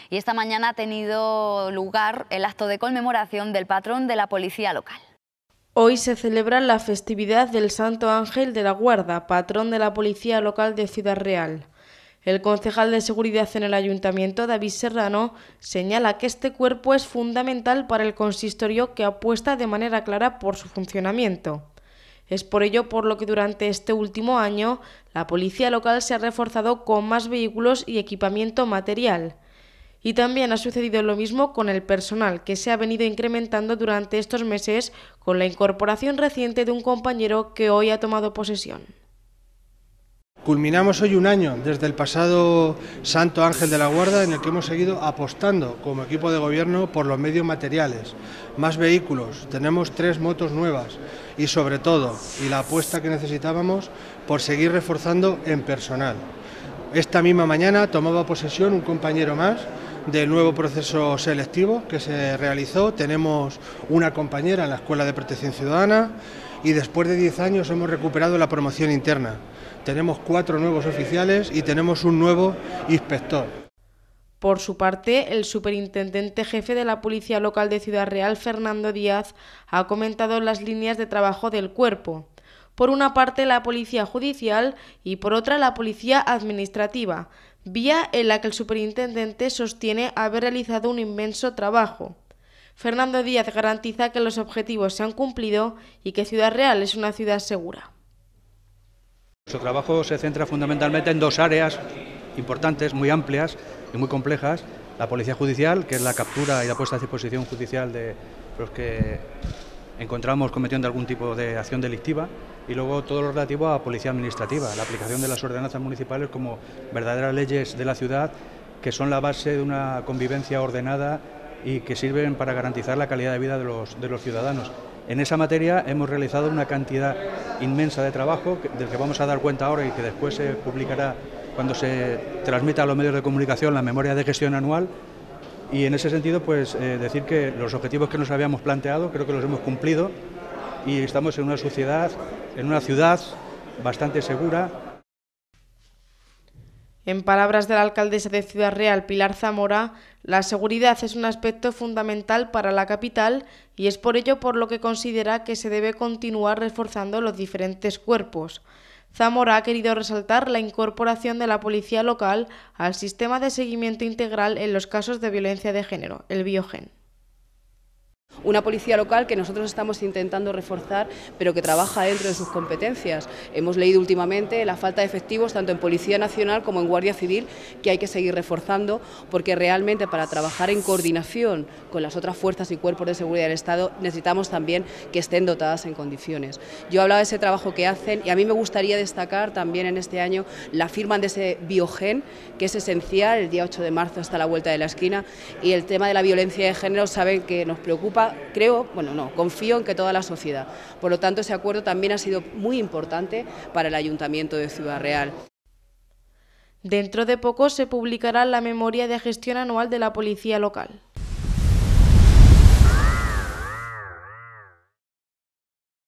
Y esta mañana ha tenido lugar el acto de conmemoración del patrón de la policía local. Hoy se celebra la festividad del Santo Ángel de la Guarda, patrón de la policía local de Ciudad Real. El concejal de Seguridad en el Ayuntamiento, David Serrano, señala que este cuerpo es fundamental para el consistorio, que apuesta de manera clara por su funcionamiento. Es por ello por lo que durante este último año la policía local se ha reforzado con más vehículos y equipamiento material. Y también ha sucedido lo mismo con el personal, que se ha venido incrementando durante estos meses con la incorporación reciente de un compañero que hoy ha tomado posesión. Culminamos hoy un año desde el pasado Santo Ángel de la Guarda, en el que hemos seguido apostando como equipo de gobierno por los medios materiales, más vehículos, tenemos 3 motos nuevas y sobre todo, y la apuesta que necesitábamos, por seguir reforzando en personal. Esta misma mañana tomaba posesión un compañero más del nuevo proceso selectivo que se realizó. Tenemos una compañera en la Escuela de Protección Ciudadana y después de 10 años hemos recuperado la promoción interna. Tenemos 4 nuevos oficiales y tenemos un nuevo inspector. Por su parte, el superintendente jefe de la Policía Local de Ciudad Real, Fernando Díaz, ha comentado las líneas de trabajo del cuerpo. Por una parte, la Policía Judicial y por otra, la Policía Administrativa, vía en la que el superintendente sostiene haber realizado un inmenso trabajo. Fernando Díaz garantiza que los objetivos se han cumplido y que Ciudad Real es una ciudad segura. Nuestro trabajo se centra fundamentalmente en 2 áreas importantes, muy amplias y muy complejas. La policía judicial, que es la captura y la puesta a disposición judicial de los que encontramos cometiendo algún tipo de acción delictiva, y luego todo lo relativo a policía administrativa, la aplicación de las ordenanzas municipales como verdaderas leyes de la ciudad, que son la base de una convivencia ordenada y que sirven para garantizar la calidad de vida de los ciudadanos. En esa materia hemos realizado una cantidad inmensa de trabajo del que vamos a dar cuenta ahora y que después se publicará cuando se transmita a los medios de comunicación la memoria de gestión anual. Y en ese sentido, pues decir que los objetivos que nos habíamos planteado creo que los hemos cumplido y estamos en una sociedad, en una ciudad bastante segura. En palabras de la alcaldesa de Ciudad Real, Pilar Zamora, la seguridad es un aspecto fundamental para la capital y es por ello por lo que considera que se debe continuar reforzando los diferentes cuerpos. Zamora ha querido resaltar la incorporación de la policía local al sistema de seguimiento integral en los casos de violencia de género, el Biogen. Una policía local que nosotros estamos intentando reforzar, pero que trabaja dentro de sus competencias. Hemos leído últimamente la falta de efectivos tanto en Policía Nacional como en Guardia Civil, que hay que seguir reforzando, porque realmente para trabajar en coordinación con las otras fuerzas y cuerpos de seguridad del Estado necesitamos también que estén dotadas en condiciones. Yo hablaba de ese trabajo que hacen y a mí me gustaría destacar también en este año la firma de ese Biogen, que es esencial. El día 8 de marzo está a la vuelta de la esquina, y el tema de la violencia de género saben que nos preocupa. Confío en que toda la sociedad. Por lo tanto, ese acuerdo también ha sido muy importante para el Ayuntamiento de Ciudad Real. Dentro de poco se publicará la memoria de gestión anual de la policía local.